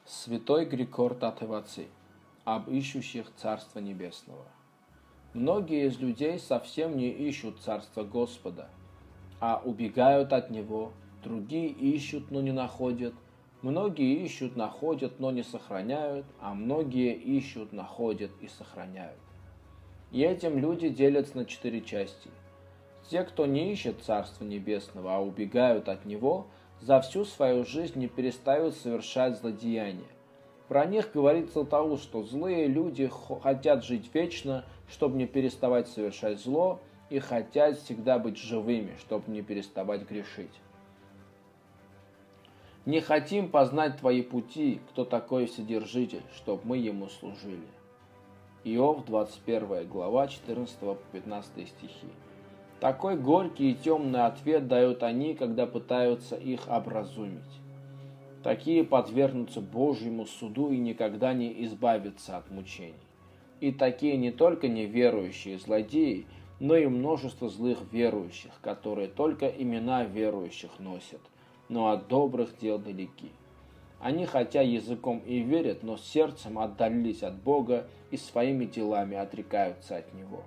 Святой Григор Татеваци об ищущих Царства Небесного. Многие из людей совсем не ищут Царства Господа, а убегают от Него, другие ищут, но не находят, многие ищут, находят, но не сохраняют, а многие ищут, находят и сохраняют. И этим люди делятся на 4 части. Те, кто не ищет Царства Небесного, а убегают от Него, за всю свою жизнь не перестают совершать злодеяния. Про них говорится того, что злые люди хотят жить вечно, чтобы не переставать совершать зло, и хотят всегда быть живыми, чтобы не переставать грешить. Не хотим познать твои пути, кто такой Вседержитель, чтобы мы ему служили. Иов, 21 глава, 14-15 стихи. Такой горький и темный ответ дают они, когда пытаются их образумить. Такие подвергнутся Божьему суду и никогда не избавятся от мучений. И такие не только неверующие злодеи, но и множество злых верующих, которые только имена верующих носят, но от добрых дел далеки. Они хотя языком и верят, но сердцем отдалились от Бога и своими делами отрекаются от Него.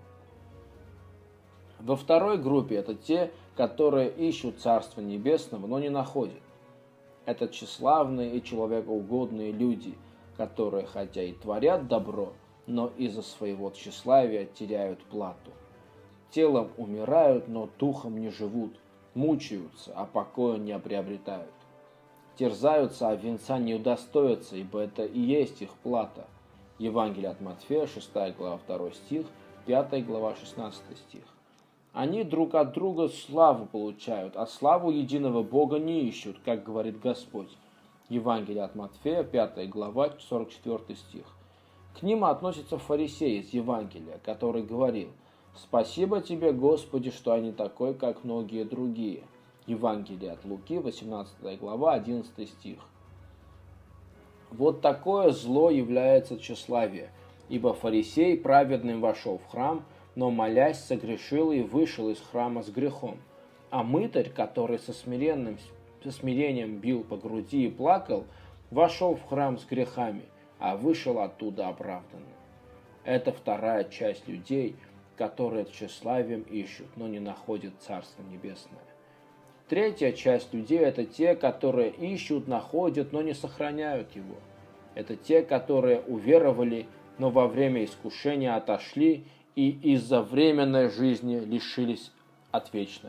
Во второй группе это те, которые ищут Царства Небесного, но не находят. Это тщеславные и человекоугодные люди, которые хотя и творят добро, но из-за своего тщеславия теряют плату. Телом умирают, но духом не живут, мучаются, а покоя не приобретают. Терзаются, а венца не удостоятся, ибо это и есть их плата. Евангелие от Матфея, 6 глава 2 стих, 5 глава 16 стих. Они друг от друга славу получают, а славу единого Бога не ищут, как говорит Господь. Евангелие от Матфея, 5 глава, 44 стих. К ним относится фарисей из Евангелия, который говорил: «Спасибо тебе, Господи, что я не такой, как многие другие». Евангелие от Луки, 18 глава, 11 стих. Вот такое зло является тщеславие, ибо фарисей праведным вошел в храм, но, молясь, согрешил и вышел из храма с грехом. А мытарь, который со смирением бил по груди и плакал, вошел в храм с грехами, а вышел оттуда оправданным. Это вторая часть людей, которые тщеславием ищут, но не находят Царство Небесное. Третья часть людей – это те, которые ищут, находят, но не сохраняют его. Это те, которые уверовали, но во время искушения отошли и из-за временной жизни лишились от вечной.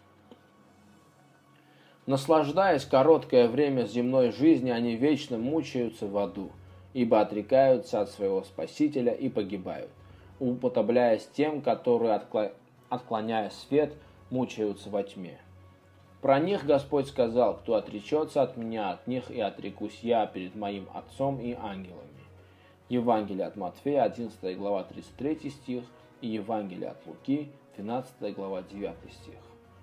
Наслаждаясь короткое время земной жизни, они вечно мучаются в аду, ибо отрекаются от своего Спасителя и погибают, уподобляясь тем, которые, отклоняя свет, мучаются во тьме. Про них Господь сказал: «Кто отречется от меня, от них и отрекусь я перед моим Отцом и ангелами». Евангелие от Матфея, 11 глава, 33 стих, и Евангелие от Луки, 12 глава, 9 стих.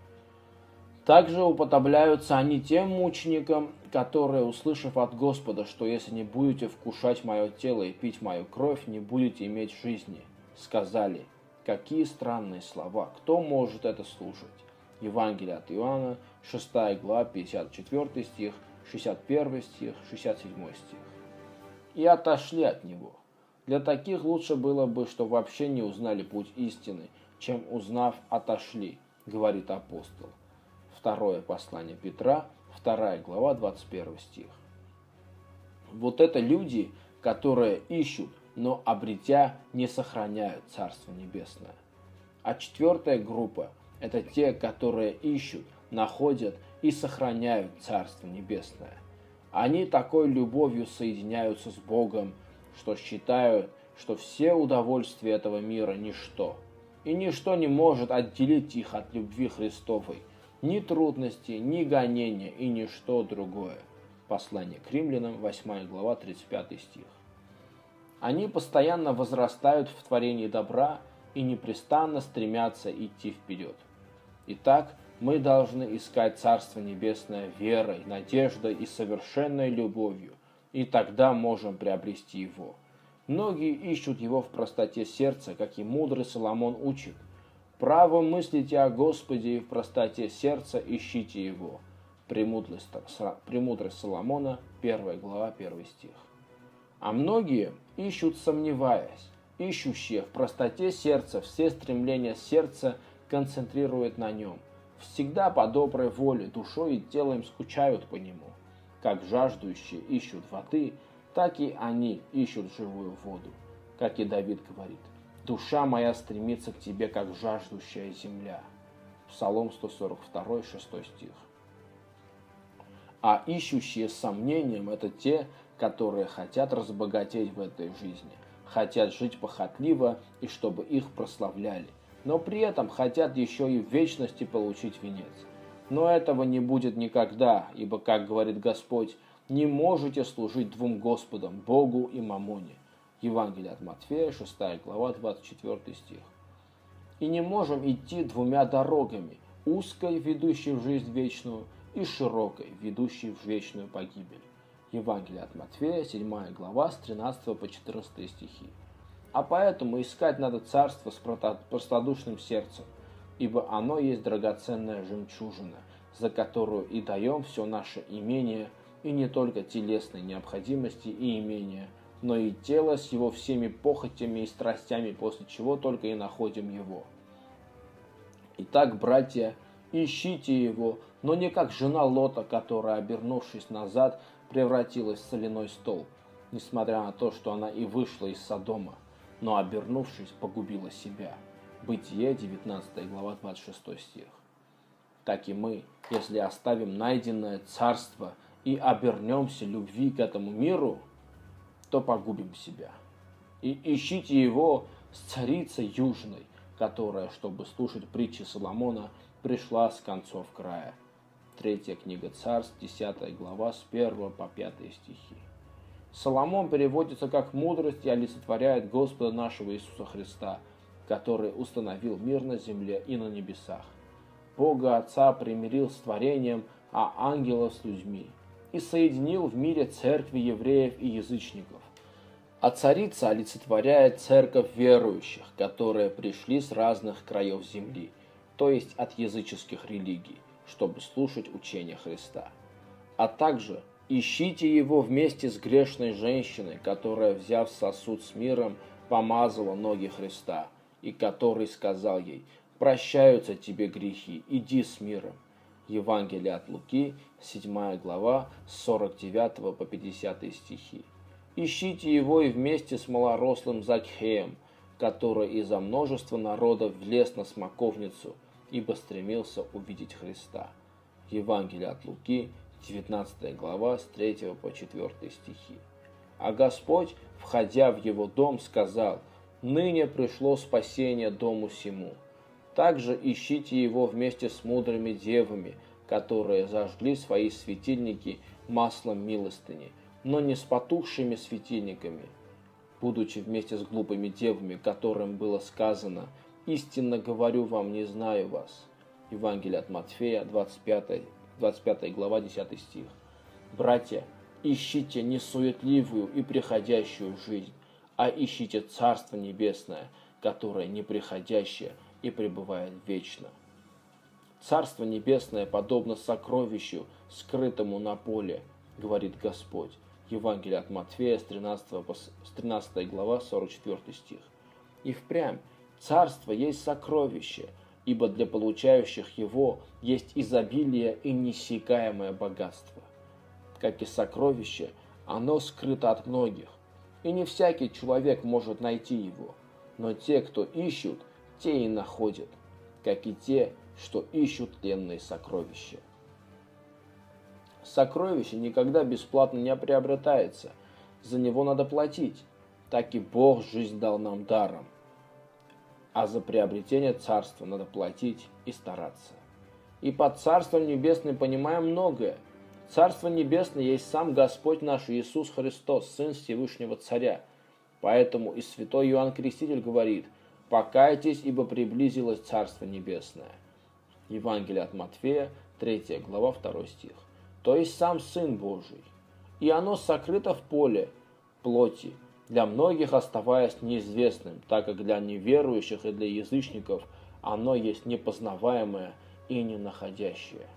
Также уподобляются они тем мученикам, которые, услышав от Господа, что если не будете вкушать мое тело и пить мою кровь, не будете иметь жизни, сказали: «Какие странные слова! Кто может это слушать?» Евангелие от Иоанна, 6 глава, 54 стих, 61 стих, 67 стих. И отошли от него. Для таких лучше было бы, что вообще не узнали путь истины, чем, узнав, отошли, говорит апостол. Второе послание Петра, 2 глава, 21 стих. Вот это люди, которые ищут, но, обретя, не сохраняют Царство Небесное. А четвертая группа – это те, которые ищут, находят и сохраняют Царство Небесное. Они такой любовью соединяются с Богом, что считают, что все удовольствия этого мира – ничто. И ничто не может отделить их от любви Христовой. Ни трудности, ни гонения и ничто другое. Послание к Римлянам, 8 глава, 35 стих. Они постоянно возрастают в творении добра и непрестанно стремятся идти вперед. Итак, мы должны искать Царство Небесное верой, надеждой и совершенной любовью, и тогда можем приобрести его. Многие ищут его в простоте сердца, как и мудрый Соломон учит. Право мыслите о Господе и в простоте сердца ищите его. Премудрость Соломона, 1 глава, 1 стих. А многие ищут, сомневаясь, ищущие в простоте сердца все стремления сердца концентрируют на нем. Всегда по доброй воле, душой и телом скучают по нему. Как жаждущие ищут воды, так и они ищут живую воду. Как и Давид говорит: «Душа моя стремится к тебе, как жаждущая земля». Псалом 142, 6 стих. А ищущие с сомнением – это те, которые хотят разбогатеть в этой жизни, хотят жить похотливо и чтобы их прославляли, но при этом хотят еще и в вечности получить венец. Но этого не будет никогда, ибо, как говорит Господь, не можете служить двум Господам, Богу и Мамоне. Евангелие от Матфея, 6 глава, 24 стих. И не можем идти двумя дорогами, узкой, ведущей в жизнь вечную, и широкой, ведущей в вечную погибель. Евангелие от Матфея, 7 глава, с 13 по 14 стихи. А поэтому искать надо царство с простодушным сердцем, ибо оно есть драгоценная жемчужина, за которую и даем все наше имение, и не только телесные необходимости и имения, но и тело с его всеми похотями и страстями, после чего только и находим его. Итак, братья, ищите его, но не как жена Лота, которая, обернувшись назад, превратилась в соляной столб, несмотря на то, что она и вышла из Содома, но, обернувшись, погубила себя. Бытие, 19 глава, 26 стих. Так и мы, если оставим найденное царство и обернемся любви к этому миру, то погубим себя. И ищите его с царицей южной, которая, чтобы слушать притчи Соломона, пришла с концов края. 3 книга Царств, 10 глава, с 1 по 5 стихи. Соломон переводится как «мудрость» и олицетворяет Господа нашего Иисуса Христа, который установил мир на земле и на небесах. Бога Отца примирил с творением, а ангелов с людьми, и соединил в мире церкви евреев и язычников. А царица олицетворяет церковь верующих, которые пришли с разных краев земли, то есть от языческих религий, чтобы слушать учение Христа. А также ищите его вместе с грешной женщиной, которая, взяв сосуд с миром, помазала ноги Христа, и который сказал ей: «Прощаются тебе грехи, иди с миром». Евангелие от Луки, 7 глава, с 49 по 50 стихи. Ищите его и вместе с малорослым Закхеем, который из-за множества народов влез на смоковницу, ибо стремился увидеть Христа. Евангелие от Луки, 19 глава, с 3 по 4 стихи. А Господь, входя в его дом, сказал: «Ныне пришло спасение дому сему». Также ищите его вместе с мудрыми девами, которые зажгли свои светильники маслом милостыни, но не с потухшими светильниками, будучи вместе с глупыми девами, которым было сказано: «Истинно говорю вам, не знаю вас». Евангелие от Матфея, 25 глава, 10 стих. Братья, ищите не суетливую и приходящую жизнь, а ищите Царство Небесное, которое неприходящее и пребывает вечно. Царство Небесное подобно сокровищу, скрытому на поле, говорит Господь. Евангелие от Матфея, с 13 глава, 44 стих. И впрямь, царство есть сокровище, ибо для получающих его есть изобилие и неиссякаемое богатство. Как и сокровище, оно скрыто от многих, и не всякий человек может найти его, но те, кто ищут, те и находят, как и те, что ищут тленные сокровища. Сокровище никогда бесплатно не приобретается, за него надо платить, так и Бог жизнь дал нам даром, а за приобретение царства надо платить и стараться. И под Царством Небесным понимаем многое. Царство Небесное есть сам Господь наш Иисус Христос, Сын Всевышнего Царя. Поэтому и святой Иоанн Креститель говорит: «Покайтесь, ибо приблизилось Царство Небесное». Евангелие от Матфея, 3 глава, 2 стих. То есть сам Сын Божий. И оно сокрыто в поле плоти, для многих оставаясь неизвестным, так как для неверующих и для язычников оно есть непознаваемое и ненаходящее.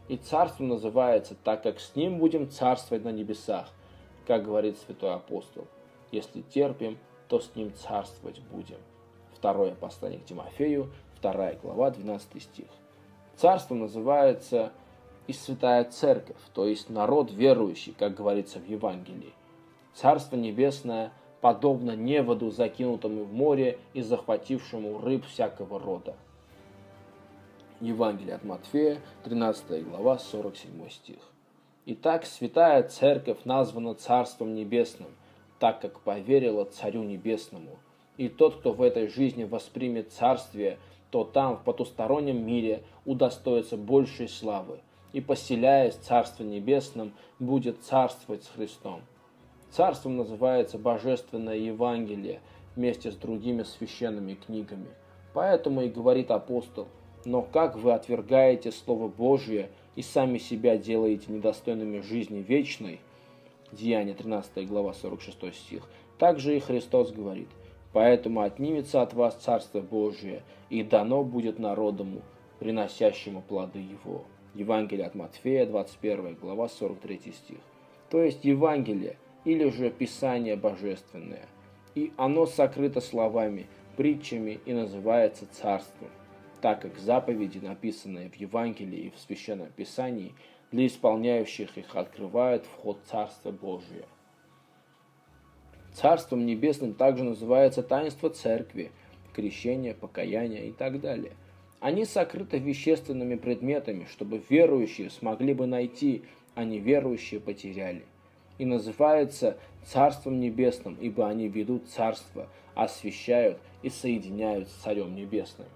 И царством называется, так как с ним будем царствовать на небесах, как говорит святой апостол. Если терпим, то с ним царствовать будем. Второе послание к Тимофею, 2 глава, 12 стих. Царством называется и святая церковь, то есть народ верующий, как говорится в Евангелии. Царство небесное подобно неводу, закинутому в море и захватившему рыб всякого рода. Евангелие от Матфея, 13 глава, 47 стих. Итак, святая церковь названа Царством Небесным, так как поверила Царю Небесному. И тот, кто в этой жизни воспримет царствие, то там, в потустороннем мире, удостоится большей славы, и, поселяясь в Царстве Небесном, будет царствовать с Христом. Царством называется Божественное Евангелие вместе с другими священными книгами. Поэтому и говорит апостол: «Но как вы отвергаете Слово Божие и сами себя делаете недостойными жизни вечной?» Деяния 13 глава 46 стих. Также и Христос говорит: «Поэтому отнимется от вас Царство Божие, и дано будет народому, приносящему плоды его». Евангелие от Матфея, 21 глава 43 стих. То есть Евангелие, или же Писание Божественное. И оно сокрыто словами, притчами и называется царством, так как заповеди, написанные в Евангелии и в Священном Писании, для исполняющих их открывают вход Царства Божия. Царством Небесным также называется таинство Церкви, крещение, покаяние и так далее. Они сокрыты вещественными предметами, чтобы верующие смогли бы найти, а неверующие потеряли. И называется Царством Небесным, ибо они ведут царство, освящают и соединяют с Царем Небесным.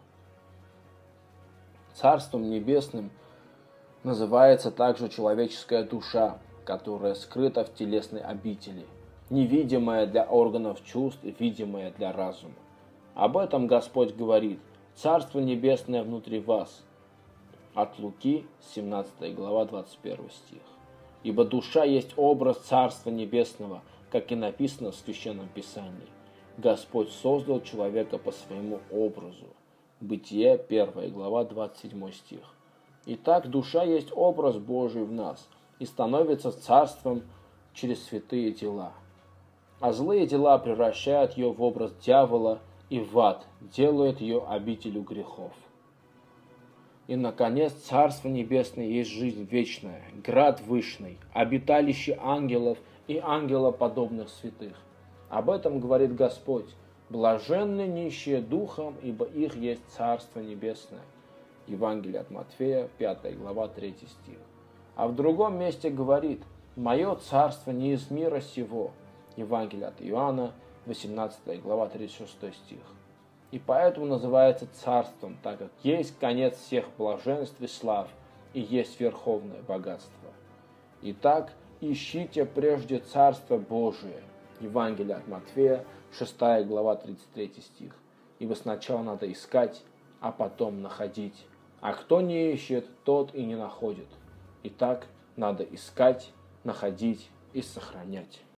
Царством Небесным называется также человеческая душа, которая скрыта в телесной обители, невидимая для органов чувств и видимая для разума. Об этом Господь говорит: «Царство Небесное внутри вас». От Луки, 17 глава, 21 стих. «Ибо душа есть образ Царства Небесного, как и написано в Священном Писании. Господь создал человека по своему образу». Бытие, 1 глава, 27 стих. Итак, душа есть образ Божий в нас и становится царством через святые дела. А злые дела превращают ее в образ дьявола и в ад, делают ее обителью грехов. И, наконец, Царство Небесное есть жизнь вечная, град вышний, обиталище ангелов и ангелоподобных святых. Об этом говорит Господь: «Блаженны нищие духом, ибо их есть Царство Небесное». Евангелие от Матфея, 5 глава, 3 стих. А в другом месте говорит: «Мое царство не из мира сего». Евангелие от Иоанна, 18 глава, 36 стих. И поэтому называется царством, так как есть конец всех блаженств и слав, и есть верховное богатство. Итак, ищите прежде Царство Божие. Евангелие от Матфея, 6 глава, 33 стих. Ибо сначала надо искать, а потом находить. А кто не ищет, тот и не находит. Итак, надо искать, находить и сохранять.